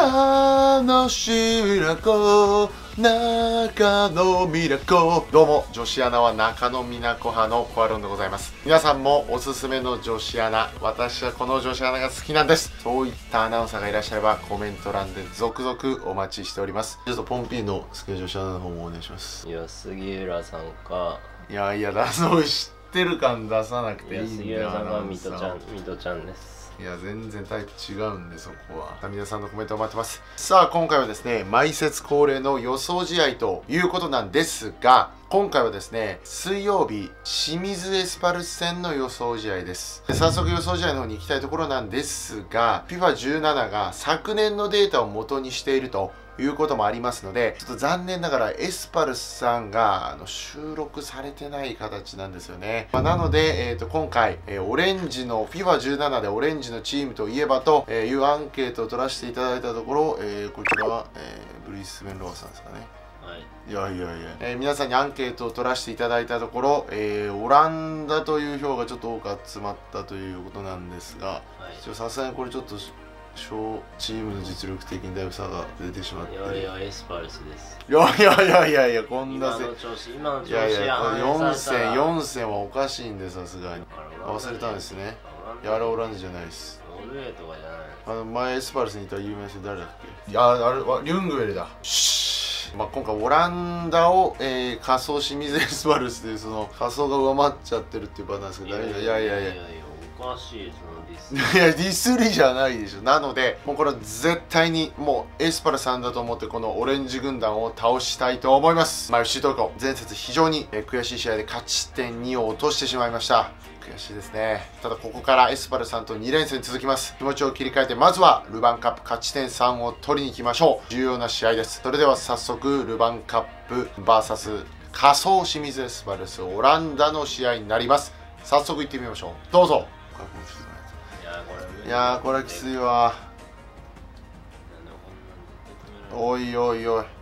楽しいミラコ中野美奈子。どうも、女子アナは中野美奈子派のコアロンでございます。皆さんもおすすめの女子アナ、私はこの女子アナが好きなんです。そういったアナウンサーがいらっしゃればコメント欄で続々お待ちしております。ちょっとポンピーの好きな女子アナの方もお願いします。 いや、杉浦さんか。 いやいや、そう知ってる感出さなくていいんだよ。 杉浦さんは水戸ちゃんです。 いや、全然タイプ違うんで、そこは皆さんのコメントを待ってます。さあ、今回はですね、毎節恒例の予想試合ということなんですが、今回はですね、水曜日清水エスパルス戦の予想試合です。早速予想試合の方に行きたいところなんですが、 FIFA17 が昨年のデータを元にしているということもありますので、ちょっと残念ながらエスパルスさんが収録されてない形なんですよね。なので、今回、オレンジの FIFA17 でオレンジのチームといえばというアンケートを取らせていただいたところ、こちらは、ブリスベン・ロアさんですかね。 はい、 いやいやいや、皆さんにアンケートを取らせていただいたところ、オランダという票がちょっと多く集まったということなんですが、さすがにこれちょっと小チームの実力的にだいぶ差が出てしまって、 いやいや、エスパルスです。 いやいやいやいやいや、こんな今の調子いやいや、4戦はおかしいんで、さすがに忘れたんですね。いや、あれオランダじゃないです。 ノルウェーとかじゃない。 前エスパルスにいた有名な人誰だっけ。いや、あれはリュングウェルだ。今回オランダを、仮想清水エスパルスでその仮想が上回っちゃってるっていうパターンですけど、いやいやいやおかしい、そのディスいや、ディスりじゃないでしょ。なのでもうこれは絶対にもうエスパルさんだと思ってこのオレンジ軍団を倒したいと思います。FC 東京前節非常に悔しい試合で勝ち点2を落としてしまいました。悔しいですね。ただここからエスパルさんと2連戦続きます。気持ちを切り替えてまずはルヴァンカップ勝ち点3を取りに行きましょう。重要な試合です。それでは早速ルヴァンカップ VS 仮想清水エスパルスオランダの試合になります。早速行ってみましょう。どうぞ。いやー、これきついわ。おいおいおい。オッ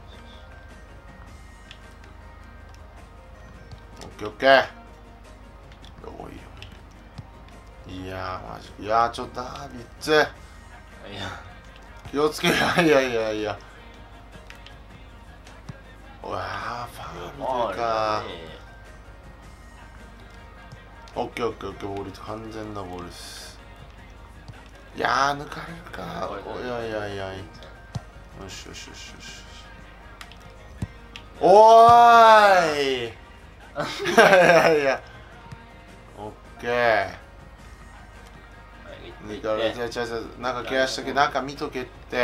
ケーオッケー。おいおい。いやー、マジ。いやー、ちょっとダービッツ。気をつけ。いやいやいやいや。うわー、ファウルか。オッケーオッケーオッケー、ボール完全なボールです。いやー、抜かれるか。いやいやいや。よしよしよしよし。おーい。いやいや。オッケー。抜かれて、中ケアしとけ、中見とけって。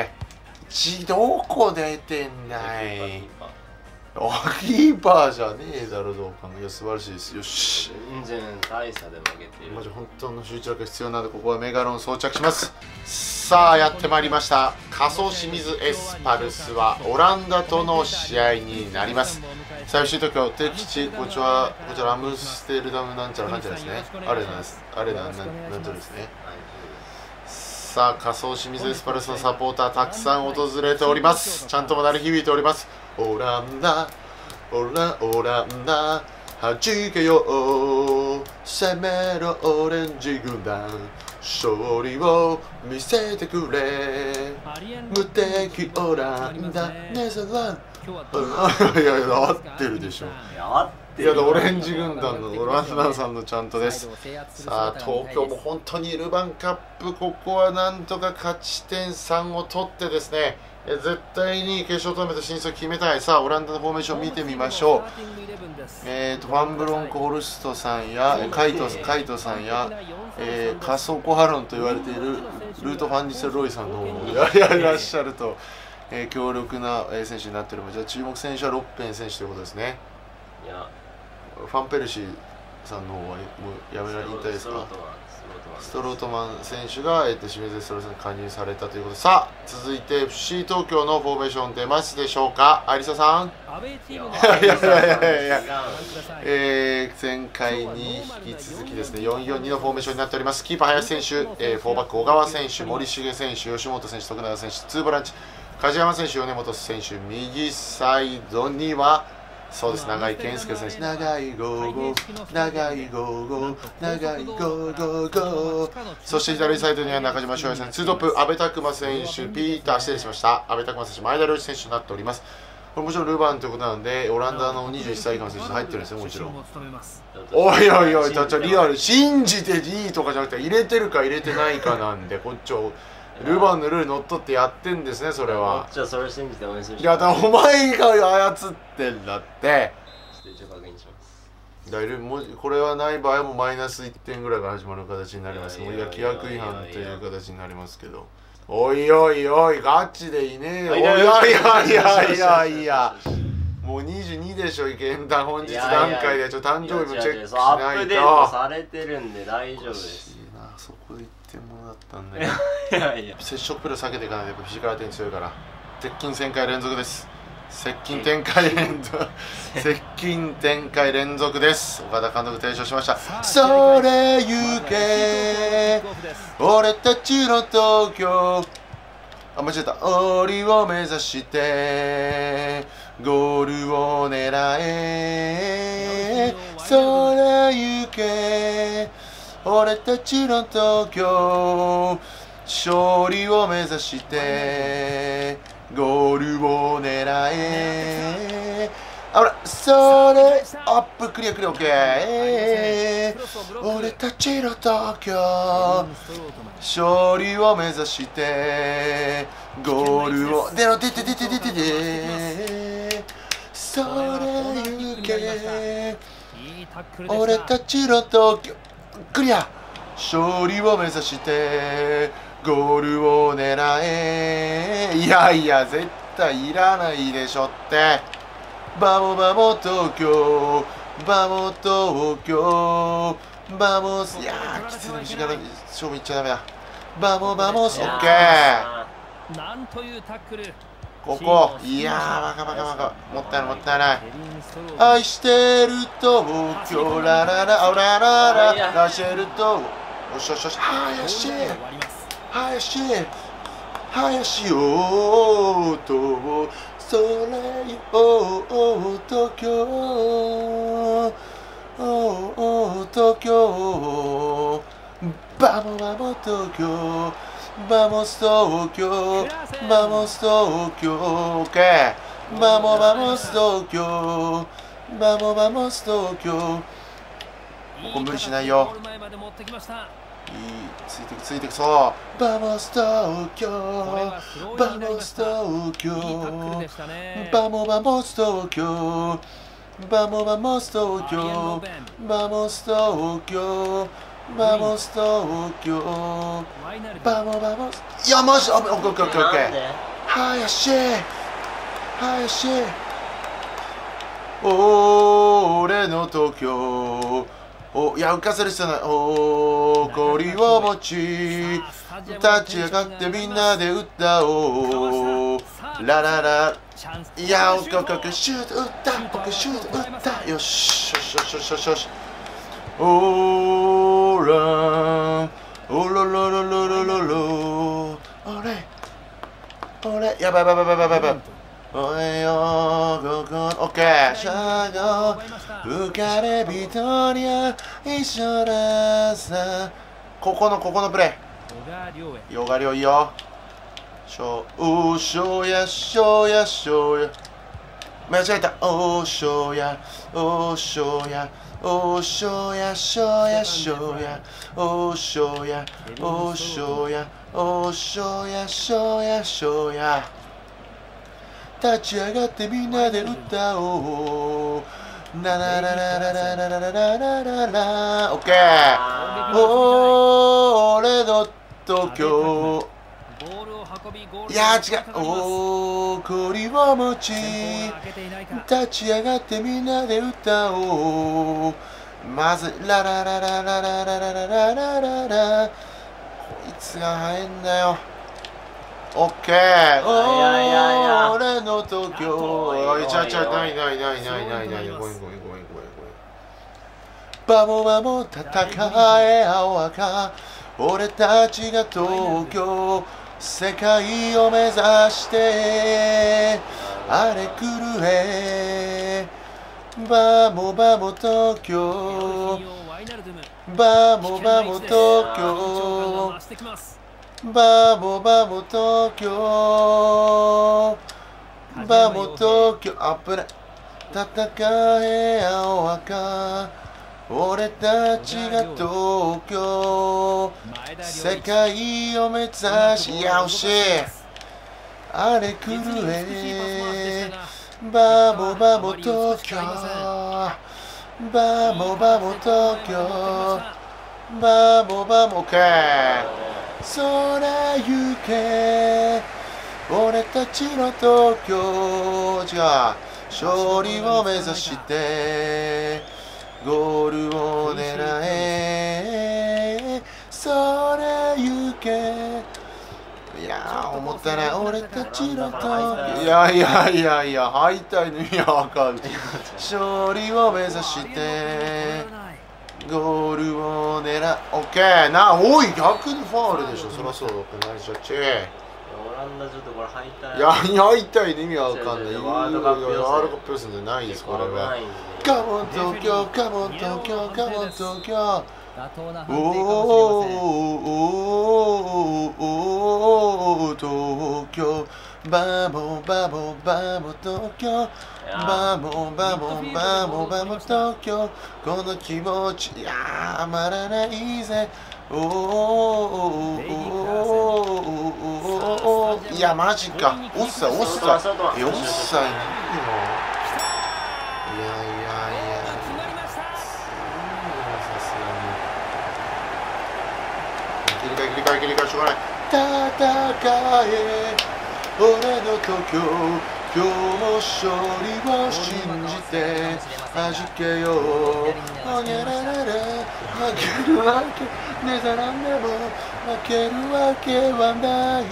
どこ出てんだい。キーパーじゃねえだろ、どうか。いや、素晴らしいです。よし。 全然大差で負けてる。 マジ本当の集中力が必要なので、ここはメガロン装着します。さあ、やってまいりました。仮想清水エスパルスはオランダとの試合になります。最終東京敵地、こちらアムステルダムなんちゃらなんちゃらですね。アレナです。アレナなんちゃらですね。さあ、仮想清水エスパルスのサポーターたくさん訪れております。ちゃんとも鳴り響いております。オランダオランダ弾けよう攻めろオレンジ軍団勝利を見せてくれ無敵オランダネザランいやいや合ってるでしょ。いや、オレンジ軍団のオランダさんのちゃんとです。さあ、東京も本当にルヴァンカップ、ここはなんとか勝ち点3を取ってですね、絶対に決勝トーナメント進出を決めたい。さあ、オランダのフォーメーション見てみましょう。ファンブロンコ・ホルストさんやカイトさんや、カソコハロンと言われているルート・ファンディセル・ロイさんの方もいらっしゃると、強力な選手になっております。じゃあ注目選手はロッペン選手ということですね。 いや、 ファンペルシーさんの方はもうやめられ引退ですか。ストロートマン選手が、清水エスパルスに加入されたということで、さあ続いて FC 東京のフォーメーション出ますでしょうか。アリサさん。いや前回に引き続きですね、442のフォーメーションになっております。キーパー林選手、4バック小川選手、森重選手、吉本選手、徳永選手、2ボランチ梶山選手、米本選手、右サイドにはそうです、長井健介選手、長いゴーゴー、長いゴーゴー、長いゴーゴーゴー。そして左サイドには中島翔也選手、ツートップ、阿部拓磨選手、ピーター、失礼しました、阿部拓磨選手、前田良一選手となっております。これもちろんルヴァンということなので、オランダの21歳以下の選手入ってるんですよ、もちろん。おいおいおい、リアル、信じていいとかじゃなくて、入れてるか入れてないかなんで、こっちを。ルヴァンのルールにのっとってやってんですね、それは。 こっちはそれ信じて応援するし。 いや、だからお前が操ってんだって。 ちょっと一応確認します。 だいるもこれはない場合はもうマイナス1点ぐらいから始まる形になります。もう規約違反という形になりますけど。おいおいおい、ガチでいねえよ。おいやいやいやいやいや。もう22でしょ、現代本日段階でちょっと誕生日もチェックしないと。 アップデートされてるんで大丈夫です。 そこで1点ものだったんで。いや接触プレー避けていかないとフィジカル点強いから。鉄筋1000回連続です。接近展開連続接近展開連続です。岡田監督提唱しました。それゆけ俺たちの東京、あ、間違えた。檻を目指してゴールを狙え、それゆけ俺たちの東京、勝利を目指してゴールを狙え、あら、それアップクリアクリア、オッケー。俺たちの東京、勝利を目指してゴールを出ろ、出て出て出て出、それゆけ俺たちの東京、クリア、勝利を目指してゴールを狙え、いやいや絶対いらないでしょって。バモバモ東京、バモ東京、バモス、いやーきついの短い勝負いっちゃダメだ。バモバモス、オッケー。 なんというタックル。 ここ、いやーバカバカバカ、もったいないもったいない。愛してる東京、ラララ、オラララ、ラシェルと、よしよしよし、林林林よと、それよ東京、東京、バモバモ東京、バモス東京、バモス東京、オッケー。バモバモス東京、バモバモス東京。ここ無理しないよ。いい、ついてくついてく、そう。バモス東京、バモス東京、バモバモス東京、バモバモス東京、バモス東京、バモス東京、バモバモス、いやマジ、オッケーオッケーオッケーオッケー。林林、俺の東京、お、いや浮かせる必要ない。誇りを持ち立ち上がってみんなで歌おう、ラララ、いやオッケーオッケーオッケー、シュート打った、オッケーシュート打った、よしよしよしよしよしよし、オーランオロロロロロロロ、俺やばいやばいやばいやばいやばい、おいよここ、オッケー、シャゴ浮かれ人には一緒ださ、ここのプレー、ヨガリョウいいよ、しょうやしょうやしょうや、間違えた、おしょうやおしょうやおしょうやしょうやしょうやおしょうやおしょうやおしょうやしょうやしょうや、立ち上がってみんなで歌おう、ララララララララララララ、オッケー。俺の東京、いや違う、誇りを持ち立ち上がってみんなで歌おう、まずラララララララララララララ、こいつが入んだよ。オッケー。俺の東京、いちゃいちゃ、ないないないないないない、ごめんごめんごめんごめん。バモバモ戦え青赤、俺たちが東京、世界を目指して荒れ狂え、 バモバモ東京バモバモ東京バモバモ東京バモ東京あぶね戦え青赤俺たちが東京世界を目指しよしあれ狂えバモバモ東京バモバモ東京バモバモケ空行け俺たちの東京違う勝利を目指してゴールを狙え空行けいやー思ったね俺たちの東京いやいやいやいや敗退の意味は分かんない勝利を目指してゴールを狙えオッケーなおい逆にファウルでしょそりゃそうだナイスジャッジオランダちょっとこれ敗退。 いや敗退の意味は分かんないワールドカップ予選じゃないですこれはないんで。 カモン東京カモン東京カモン東京おお東京バモバモバモ東京バモバモバモバモ東京この気持ちいやーまらないぜおおいやマジかオッサイオッサイオッサイ何よいやいやいや切り替えしょうがない戦え俺の東京今日も勝利を信じて弾けようおにゃららら負けるわけねざらんでも負けるわけはない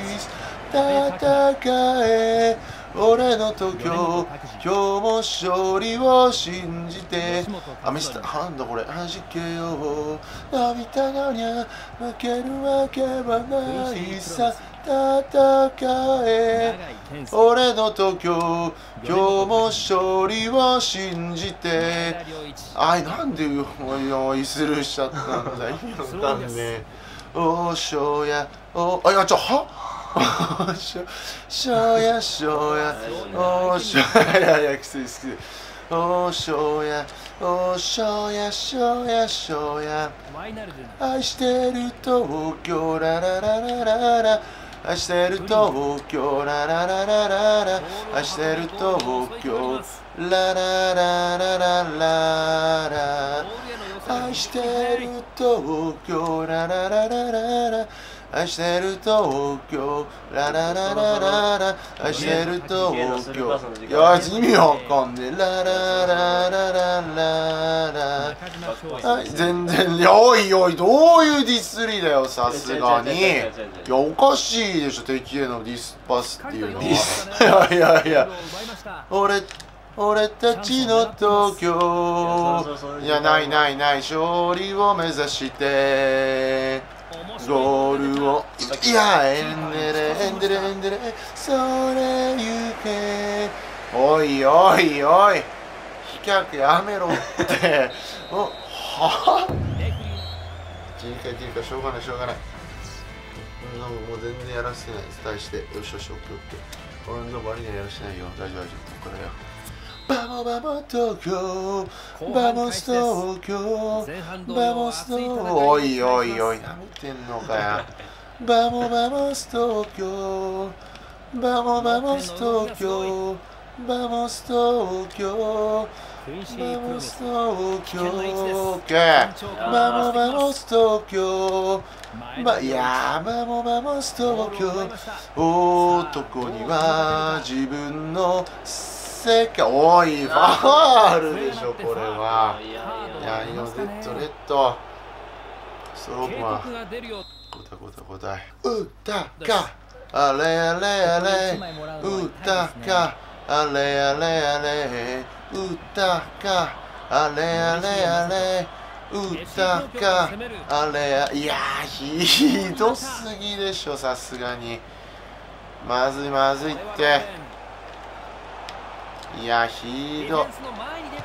戦え俺の東京今日も勝利を信じてあミスターなんだこれ弾けよう涙のにゃ負けるわけはないさ戦え俺の東京今日も勝利を信じてあいなんで用意するしちゃったんだ意味わかんねえおしょうやおあいやはしょうやしょうやおしょうやいやきついきついおしょうやおしょうやしょうやしょうや愛してる東京ララララララ愛してる東京ララララララ愛してる東京ラララララララ愛してる東京ララララララ愛してる東京ララララララ愛してる東京いや意味わかんねえラララララララ全然おいおいどういうディスリーだよさすがにいやおかしいでしょ敵へのディスパスっていうのはいやいや俺たちの東京いやないないない勝利を目指してゴールをいやエンデレエンデレエンデレそれ行けおいおいおい飛脚やめろっては切り替えしょうがないしょうがないもう全然やらせてない対してよしよしオッケーオッケー俺の周りにはやらせてないよ大丈夫大丈夫これだよバモバモ東京バモス東京バモス東京おいおいおいなめてんのかよバモバモス東京バモバモス東京バモス東京バモス東京オッケーバモバモス東京いやーバモバモス東京男には自分の世界おいファールでしょこれはいやいいよデッドレッドストロークマン交代歌かあれあれあれ歌かあれあれあれ歌かあれあれあれ歌かあれいやひどすぎでしょさすがにまずいまずいっていやひど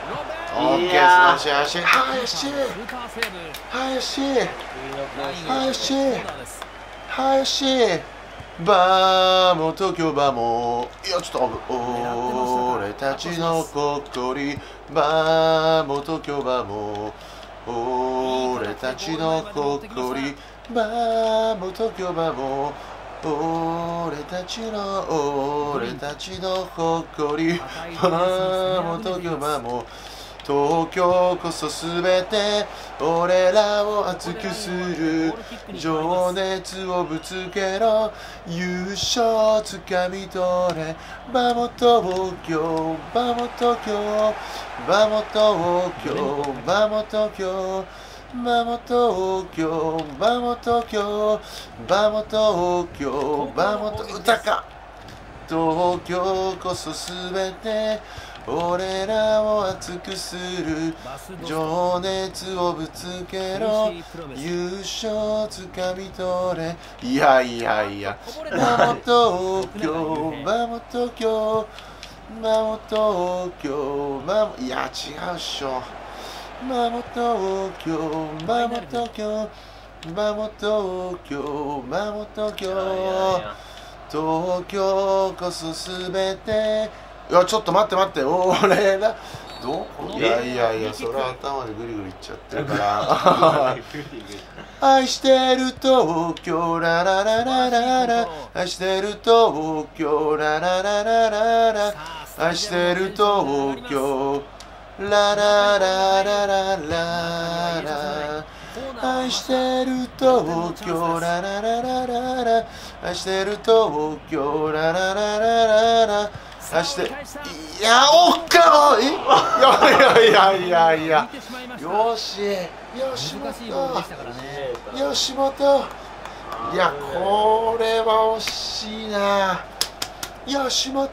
オッケー、素晴らしい。林バーモ東京バーモ。いやちょっと俺たちの誇りバーモ東京バーモ。俺たちの誇りバーモ東京バーモ。俺たちの誇りバーモ東京バーモ。東京こそすべて俺らを熱くする情熱をぶつけろ優勝つかみ取れバモ東京バモ東京バモ東京バモ東京バモ東京バモ東京バモ東京バモ東京歌か東京こそすべて俺らを熱くする情熱をぶつけろ優勝つかみ取れいやバモ東京バモ東京バモ東京バモいや違うっしょバモ東京バモ東京バモ東京バモ東京東京こそすべていやちょっと待って俺らどこいやそれは頭でグリグリいっちゃってるから愛してる東京ララララララ愛してる東京ララララララ愛してる東京ラララララララ愛してる東京ララララララ愛してる東京ララララララ愛していやおっかいやよし吉本いやこれは惜しいな吉本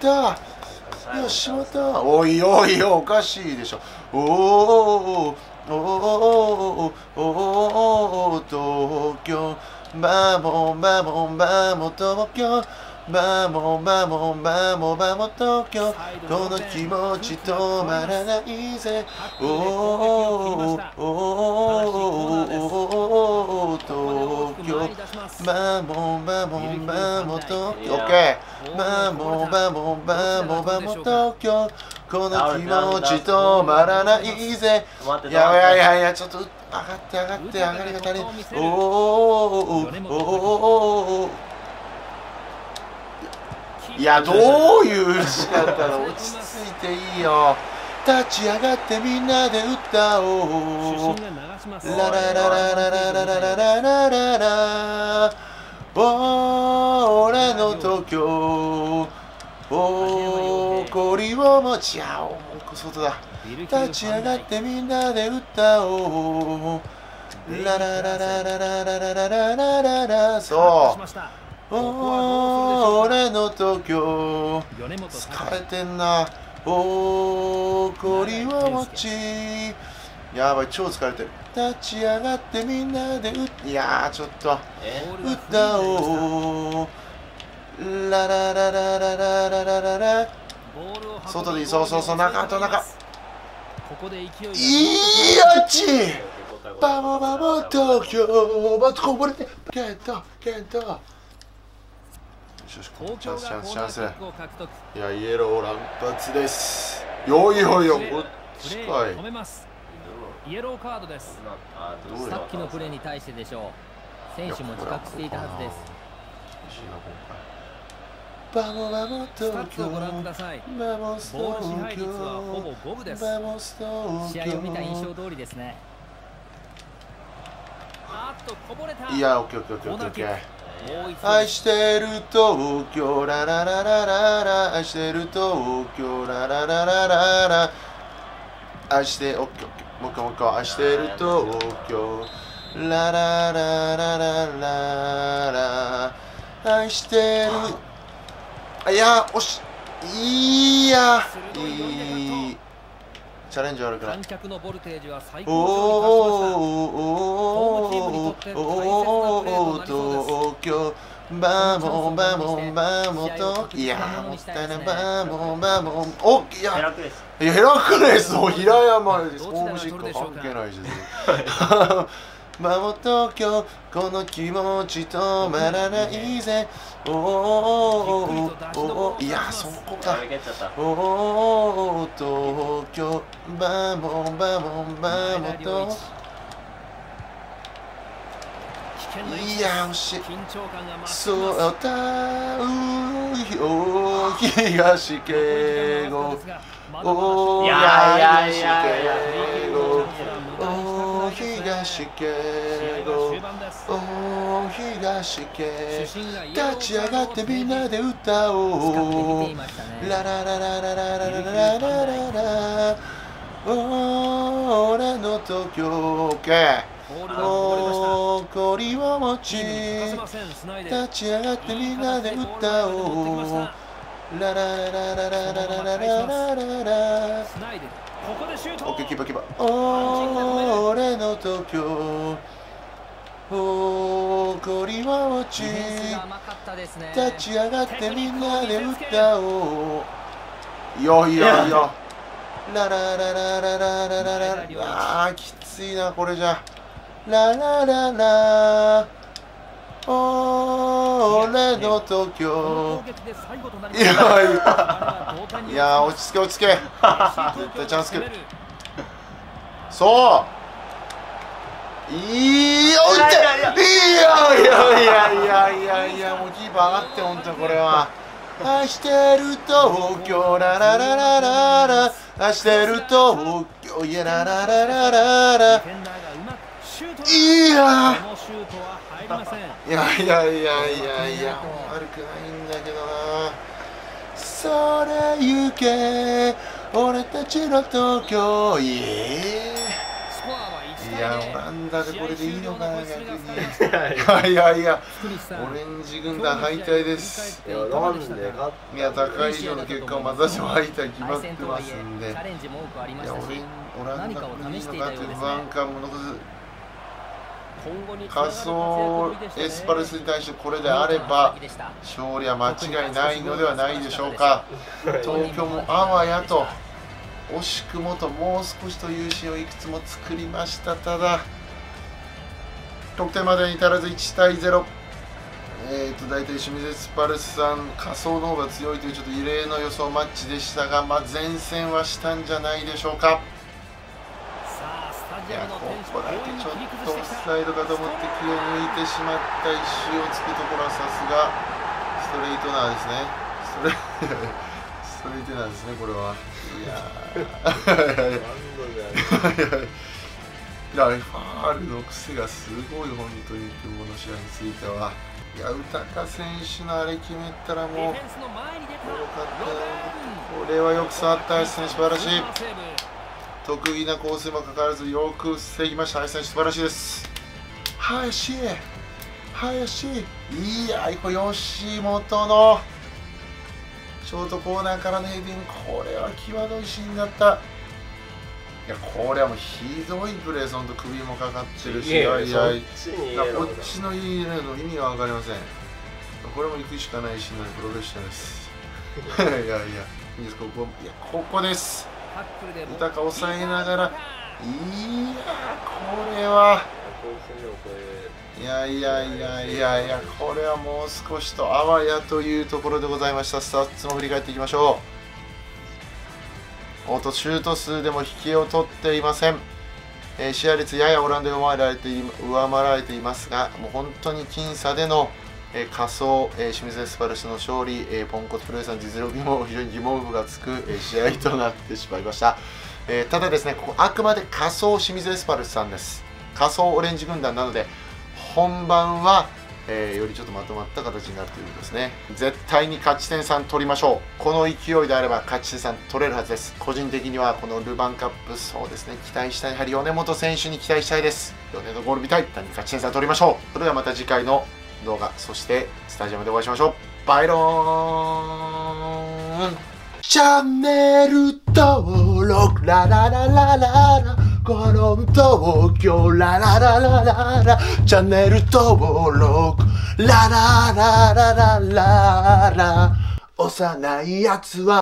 おいおかしいでしょお東京バモ東京バモ東京この気持ち止まらないぜ東京バモ東京オッケーバモ東京この気持ち止まらないぜいやちょっと上がって上がりが足りんいやどういう打ち方だ落ち着いていいよ立ち上がってみんなで歌おうララララララララララララ俺の東京誇りを持ち合おう外だ立ち上がってみんなで歌おうララララララララララララそう俺の東京疲れてんな誇りを持ちやばい超疲れてる立ち上がってみんなでいやちょっと歌おうララララララララララ外でいいそう中と中いやちバモ東京バッとこぼれてケントチャンスいやイエロー乱発ですよこっちかいイエローカードです。さっきのプレーに対してでしょう。選手も自覚していたはずです。 バモ東京ご覧ください。ボール支配率はほぼ五分です。試合を見た印象通りですね。 いやオッケー愛してる東京ララララララ愛してる東京ララララララ愛してオッケーもう一回愛してる東京ラララララララ愛してるいや惜しいいいチャレンジ悪くない東京バモンバモンバモと、いやもったいない、バモンバモン、おいやヘラクレスヘラクレスを平山でホームシック関係ないしバモ東京この気持ち止まらないぜ、おおいやそこか、おお東京バモンバモンバモと、いや惜しい、そうだお東敬吾、お東敬吾、お東敬吾、お東敬、立ち上がってみんなで歌おう、ララララララララララララ、俺の東京、OK、誇りを持ち立ち上がってみんなで歌おう、ララララララララララララ、オッケー、キーパーキーパー、俺の東京誇りを持ち立ち上がってみんなで歌おう、いやいやいや、ラララララララララ、あーきついなこれじゃ、ララララ俺の東京、いやいや落ち着け落ち着け、絶対チャンスくる、そういいおいて、いやもうキーパー上がって、本当にこれは愛してる東京ララララララ、愛してる東京いやララララララ、いや悪くないんだけどな、それ行け俺たちの東京、いやオランダでこれでいいのかな逆に、いやオレンジ軍団敗退です。いや高い以上の結果をまたしても敗退決まってますんで、いやオランダこれでいいのかという不安感も残す。仮想エスパルスに対してこれであれば勝利は間違いないのではないでしょうか。東京もあわやと惜しくもともう少しというシーンをいくつも作りました。ただ得点までに至らず1対0、大体清水エスパルスさん仮想の方が強いというちょっと異例の予想マッチでしたが、前線はしたんじゃないでしょうか。いやここだけちょっとオフサイドかと思って気を抜いてしまった一周をつくところはさすがストレートナーですね。ストレートナーですねこれは。いやファールの癖がすごい本当に今日の試合については。いや宇高選手のあれ決めたらもうよかった。これはよく触った林選手素晴らしい。得意なコースにもかかわらずよく防ぎました。林選手素晴らしいです。林いやこれ吉本のショートコーナーからのヘディング、これは際どいシーンだった。いやこれはもうひどいプレー、そんと首もかかってるし、こっちのいいの意味が分かりません。これも行くしかないシーンなのでプロフェッショナルです。いやいいです。ここです。豊抑えながら、これはいやこれはもう少しとあわやというところでございました。スタッツも振り返っていきましょう。シュート数でも引きを取っていません。試合率ややオランダで上回られていますが、もう本当に僅差での仮想清水エスパルスの勝利、ポンコツプロレスの実力にも非常に疑問符がつく試合となってしまいました。ただですね、ここあくまで仮想清水エスパルスさんです。仮想オレンジ軍団なので本番は、よりちょっとまとまった形になるということですね。絶対に勝ち点3取りましょう。この勢いであれば勝ち点3取れるはずです。個人的にはこのルヴァンカップ、そうですね、期待したい。やはり米本選手に期待したいです。米のゴール見たい。勝ち点3取りましょう。それではまた次回の動画、そしてスタジアムでお会いしましょう。バイローン。チャンネル登録ララララララこの東京ララララララチャンネル登録ラララララララ幼いやつは